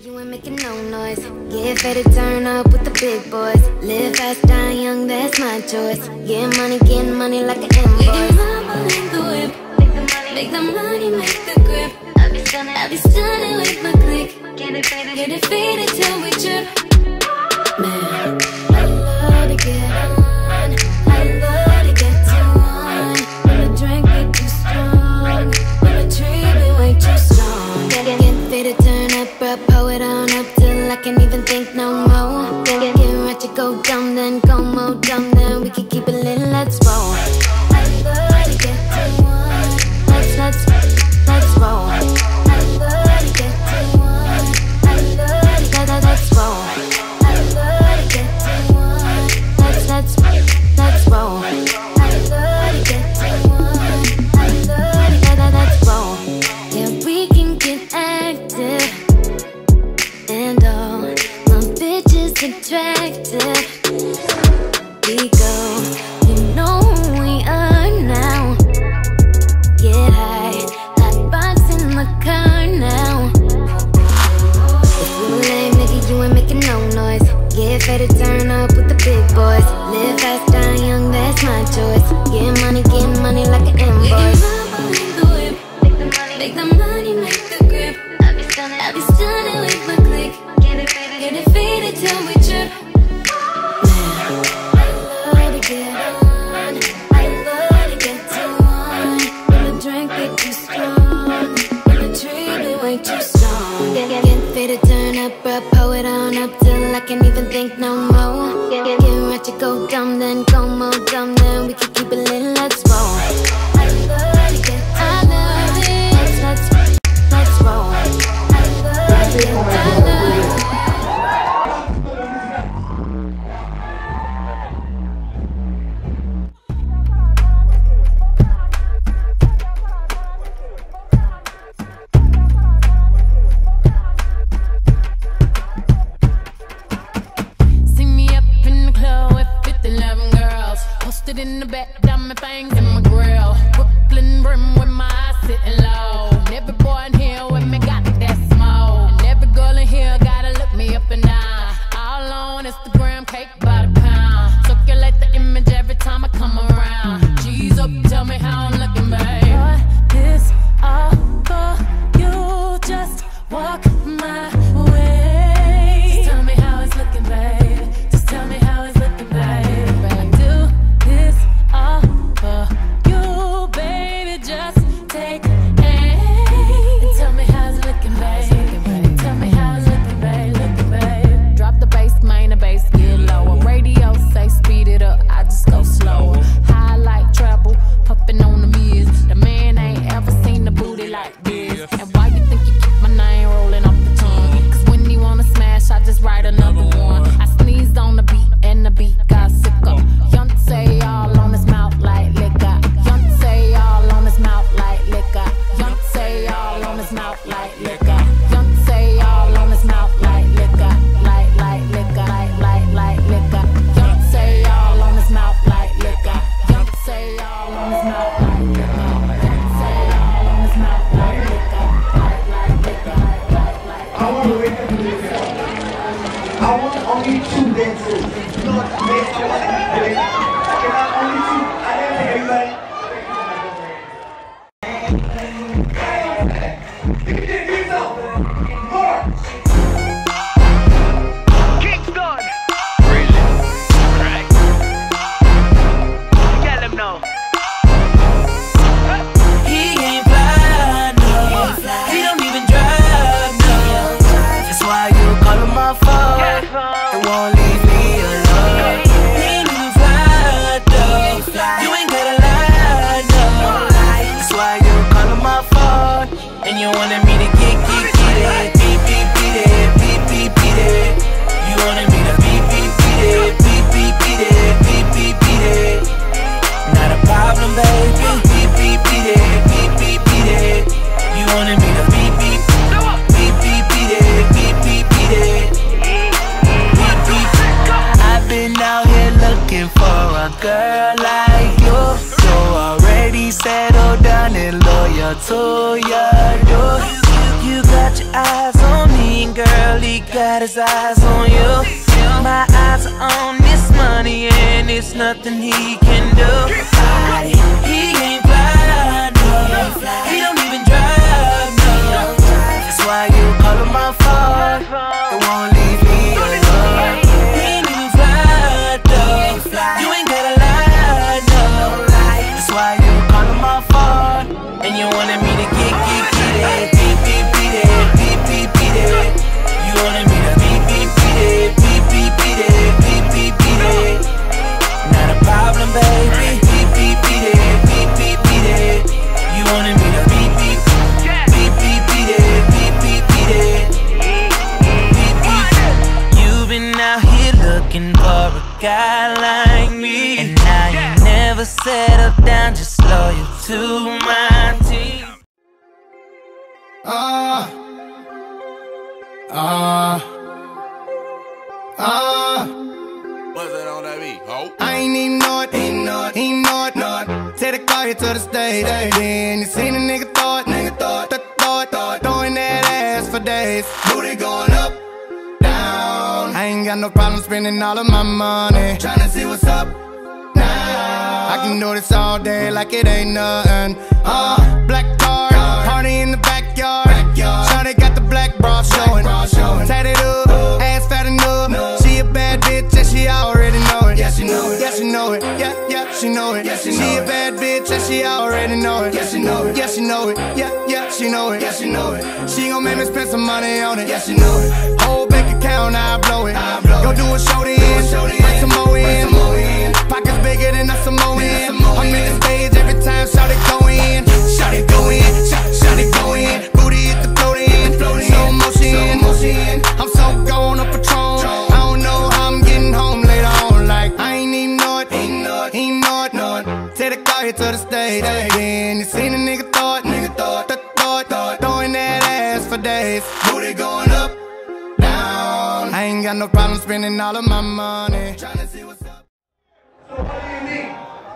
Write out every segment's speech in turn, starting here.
You ain't making no noise. Get ready to turn up with the big boys. Live fast, die young, that's my choice. Get money like an invoice. In the whip. Make the money, make the grip. I'll be stunning with my click. Get it faded till we trip. Man, I love to get on. I love to get too on. When the drink get too strong, when the tree be way too strong. Get faded, turn up, bro, pull it on up till I can't even think no more. Get ratchet, go dumb, then go more dumb, then we can keep it lit, let's roll. I love to get too on. Let's roll. I love to get too on. I love to let's roll. I love to get too on. Let's roll. I love to get too on. I love to let's roll. Yeah, we can get active, and all my bitches attractive. We go, you know who we are now. Get high, hot box in the car now. If you lame, nigga, you ain't making no noise. Get ready to turn up with the big boys. Live fast, die young, that's my choice. Get money like an invoice. In the whip. Make the money, make the grip. I'll be stunning with my click. Get it faded till we trip. Man, I love to get on. I love to get too on. When the drink get too strong, when the tree be way too strong. Get faded, turn up, bro, pull it on up till I can't even think no more. Get ratchet, go dumb, then go more dumb, then we can keep it lit, let's roll. I love to get I love it. Let's roll. I love it. I love it. In the back, diamond things in my grill. Brooklyn brim with my eyes sitting low. And every boy in here with me got that smoke. And every girl in here gotta look me up and down. All on Instagram, cake by the pound. Circulate the image every time I come around. G's up, tell me how I'm looking, babe. This all for you, just walk my way. Just tell me how it's looking, babe. Just tell me how it's looking, babe. Write another one. I sneezed on the beat and the beat got sicker. Yonce all on his mouth like liquor. Yonce all on his mouth like liquor. Yonce all on his mouth like liquor. Yonce all on his mouth like liquor. Like liquor. Like liquor. Yonce all on his mouth like liquor. Yonce all on his mouth like liquor. Yonce all on his mouth like liquor. Like liquor. I want to wake up to this. I want only two dancers. Not dance. I want to be there. Can I only two? I didn't say everybody. Kingston. Crazy. Right. Tell him no. He ain't fly, no. He don't even drive, no. That's why you call him my phone. It won't leave me alone. He ain't even fly, though. You ain't gotta lie, no. That's why you call him my phone. And you wanted me to get it. Beep, beep, beat it. Beep, beep, beat it. You wanted me to beep, beep, beat it. Beep, beep, beat it. Beep, beep, beat it. Not a problem, baby. Beep, beep, beat it. Beep, beep, beat it. You wanted me to beep, beep. Beep, beep, beat it. Beep, beep, beat it. Beep, beep. I've been out here looking for a girl like you. So already settled down and loyal to your door. You got your eyes on me, girl. got his eyes on you. My eyes are on this money and it's nothing he can do. He ain't fly, no. He don't even drive, no. That's why you call him my phone. It won't leave me alone. He ain't even fly, though. You ain't gotta lie, no. That's why you call him my phone. And you wanted me to get it. Beep, beep, beat it. Beep, beep, beat it. You wanted me to beep, beep, beat it. Beep, beep, beat it. Beep, beep, beat it. Not a problem, baby. Beep, beep, beat it. Beep, beep, beat it. You wanted me to beep, beep, beep, beep, beat it. Beep, beep, beat it. Beep, beep. You've been out here looking for a guy like me, and now you never settle down, just loyal to my team. What's that on that beat, ho? I ain't even know it, Take the car here to the stage, then you seen a nigga thought, throwing that ass for days. Booty going up, down. I ain't got no problem spending all of my money, tryna see what's up now. I can do this all day like it ain't nothing. Black car, party in the backyard. Shawty got the black bra showing, tatted up, ass fat enough. She a bad bitch and she already know it. Yeah, she know it. Yeah, she know it. Yeah, she know it. She a bad bitch and she already know it. Yeah, she know it. Yeah, she know it. Yeah, she know it. Yeah, she know it. She gon' make me spend some money on it. Yeah, she know it. Whole bank account, I blow it. Go do a show then, bring some more in. Pockets bigger than a Samoan. I'm in the stage every time, shout it go in. Shout it go in, shout it go in. Booty hit the float in, slow motion. I'm so gone up Patron. I don't know how I'm getting home later on. Like I ain't even know it, Take the car here to the stage, then you seen a nigga thought, throwing that ass for days. Booty going up, down. I ain't got no problem spending all of my money, tryna see what's up. So what do you need?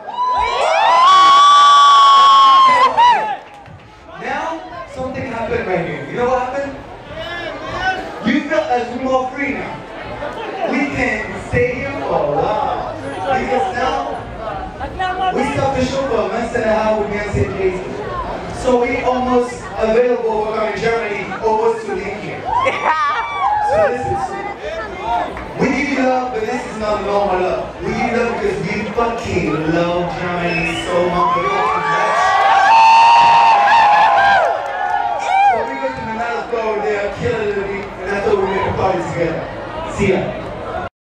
Now, something happened right here. You know what happened? You felt as we're more free now. We can stay here for a while. Because now, we stopped the show for a month and a half with Beyonce Jay-Z. So we almost available for coming to Germany, almost to live here. So listen, we give you love, but this is not normal love. We give you love because we fucking love Germany so much. So we go to the night go there, kill a little bit, and that's what we make a party together. See ya.